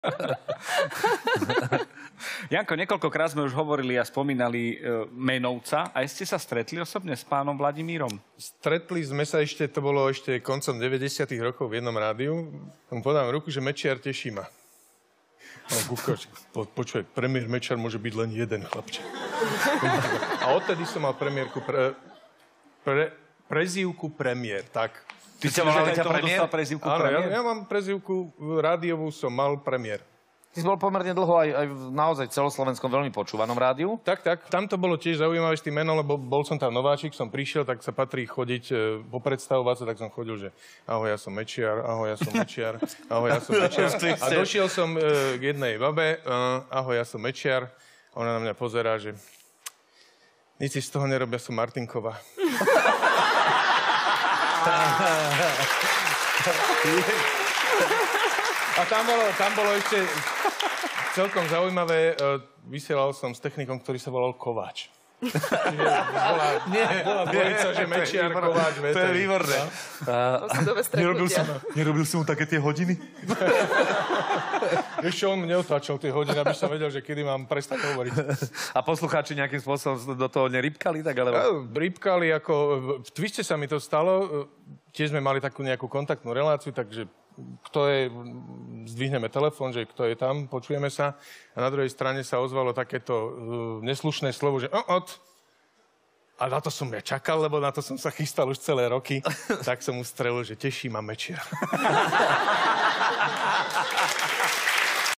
Janko, niekoľkokrát sme už hovorili a spomínali Menovca. A ste sa stretli osobne s pánom Vladimírom? Stretli sme sa to bolo ešte koncom 90. rokov v jednom rádiu. Mu podám ruku, že Mečiar, teší ma. Počuj, premiér Mečiar môže byť len jeden, chlapče. A odtedy som mal premiérku prezývku premiér, tak. Ty si volali ťa premiér? Áno, ja mám prezývku rádiovú, som mal premiér. Ty si bol pomerne dlho aj v naozaj celoslovenskom veľmi počúvanom rádiu. Tak. Tam to bolo tiež zaujímavé s tým menom, lebo bol som tam nováčik, som prišiel, tak sa patrí chodiť, popredstavovať sa, tak som chodil, že ahoj, ja som Mečiar, ahoj, ja som Mečiar, ahoj, ja som Mečiar. A došiel som k jednej babe, ahoj, ja som Mečiar. Ona na mňa pozerá, že nič si z toho nerobia, som Martinková. A tam bolo ešte celkom zaujímavé. Vysielal som s technikom, ktorý sa volal Kováč. Čiže bola dvojica, že Mečiar, Kováč, To je výborné. Nerobil si mu také tie hodiny? Ešte on mne otáčal tie hodiny, aby som vedel, že kedy mám prestať hovoriť. A poslucháči nejakým spôsobom do toho nerybkali? Tak, alebo... Rybkali, ako v Twiste sa mi to stalo. Tiež sme mali takú nejakú kontaktnú reláciu, takže kto je, zdvihneme telefón, že kto je tam, počujeme sa. A na druhej strane sa ozvalo takéto neslušné slovo, že a na to som ja čakal, lebo na to som sa chystal už celé roky. Tak som mu strelil, že teší ma Mečiar.